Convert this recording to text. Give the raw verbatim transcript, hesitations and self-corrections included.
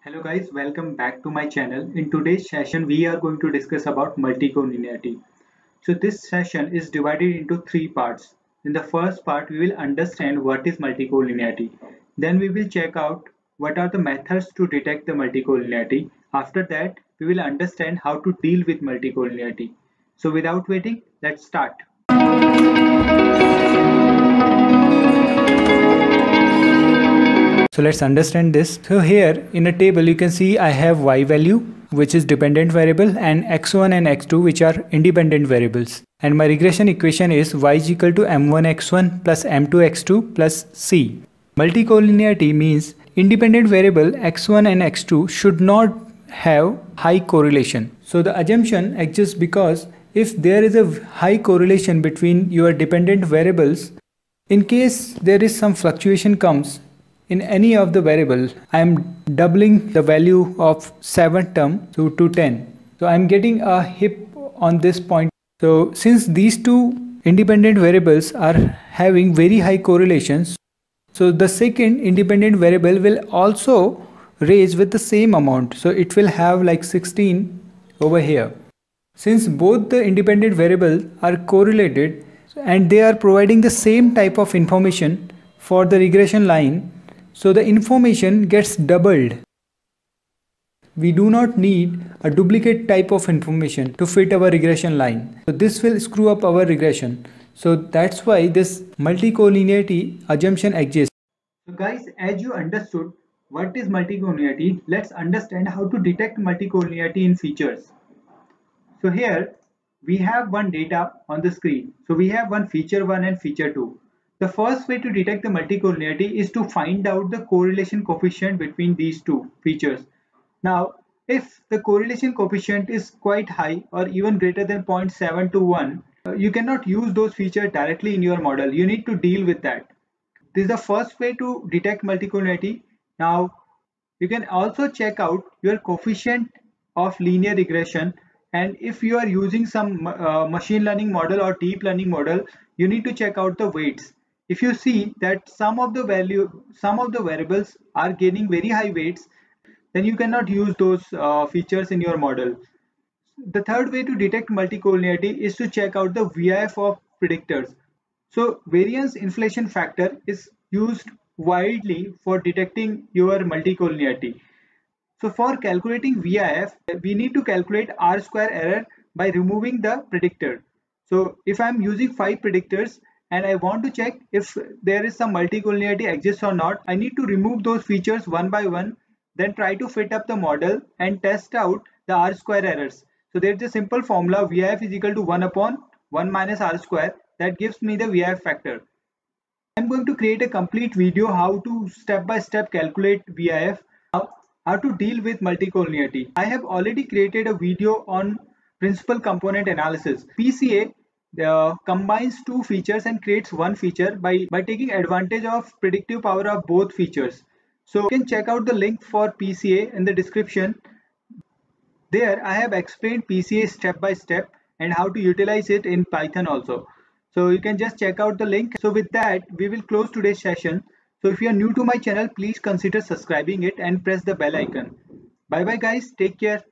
Hello guys, welcome back to my channel. In today's session, we are going to discuss about multicollinearity. So this session is divided into three parts. In the first part, we will understand what is multicollinearity. Then we will check out what are the methods to detect the multicollinearity. After that, we will understand how to deal with multicollinearity. So without waiting, let's start. So let's understand this. So here in a table you can see I have y value which is dependent variable and x one and x two which are independent variables. And my regression equation is y is equal to m one x one plus m two x two plus c. Multicollinearity means independent variable x one and x two should not have high correlation. So the assumption exists because if there is a high correlation between your dependent variables, in case there is some fluctuation comes in any of the variable, I am doubling the value of seventh term to, to ten. So I am getting a hip on this point. So since these two independent variables are having very high correlations, so the second independent variable will also raise with the same amount. So it will have like sixteen over here. Since both the independent variables are correlated and they are providing the same type of information for the regression line, so the information gets doubled. We do not need a duplicate type of information to fit our regression line. So this will screw up our regression. So that's why this multicollinearity assumption exists. So guys, as you understood what is multicollinearity, let's understand how to detect multicollinearity in features. So here we have one data on the screen. So we have one feature one and feature two. The first way to detect the multicollinearity is to find out the correlation coefficient between these two features. Now, if the correlation coefficient is quite high or even greater than zero point seven to one, uh, you cannot use those features directly in your model. You need to deal with that. This is the first way to detect multicollinearity. Now, you can also check out your coefficient of linear regression. And if you are using some uh, machine learning model or deep learning model, you need to check out the weights. If you see that some of the value, some of the variables are gaining very high weights, then you cannot use those uh, features in your model. The third way to detect multicollinearity is to check out the V I F of predictors. So variance inflation factor is used widely for detecting your multicollinearity. So for calculating V I F, we need to calculate R square error by removing the predictor. So if I'm using five predictors and I want to check if there is some multicollinearity exists or not, I need to remove those features one by one, then try to fit up the model and test out the R square errors. So there's a simple formula, V I F is equal to one upon one minus R square, that gives me the V I F factor. I'm going to create a complete video how to step by step calculate V I F, how, how to deal with multicollinearity. I have already created a video on principal component analysis. P C A uh, combines two features and creates one feature by, by taking advantage of predictive power of both features. So you can check out the link for P C A in the description. There I have explained P C A step by step and how to utilize it in Python also. So you can just check out the link. So with that, we will close today's session. So if you are new to my channel, please consider subscribing it and press the bell icon. Bye bye guys, take care.